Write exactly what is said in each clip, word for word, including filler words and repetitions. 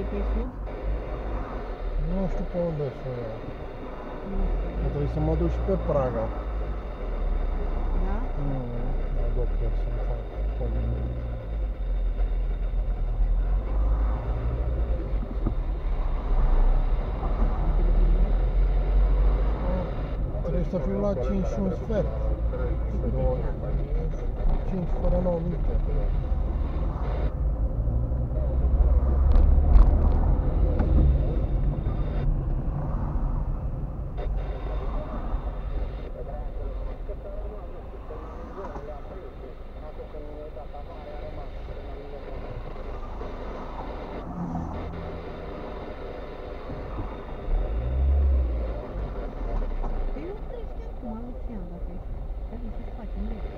pe sud? Nu știu pe unde să iau. Trebuie să mă duc și pe Praga. Da? Nu, la doctor să-mi fac polinie. Trebuie să fiu la cinci și un sfert. cinci fără nouă minute. Păi nu crește acum, Lucian, dacă trebuie să-ți facem lege.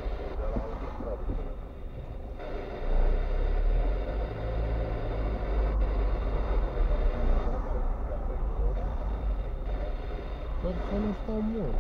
Sper să nu stau mult.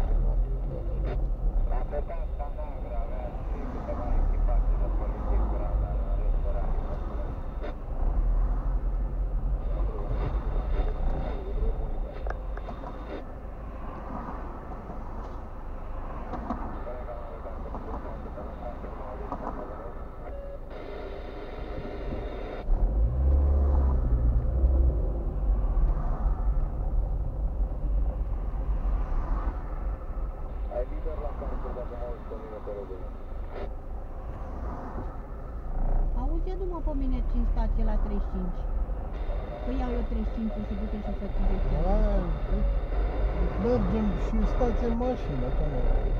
Auzi, adu-mă pe mine cinci stații la treizeci și cinci. Că iau eu treizeci și cinci și du-te și să-ți Hai, mergem și stați în mașină, că nu.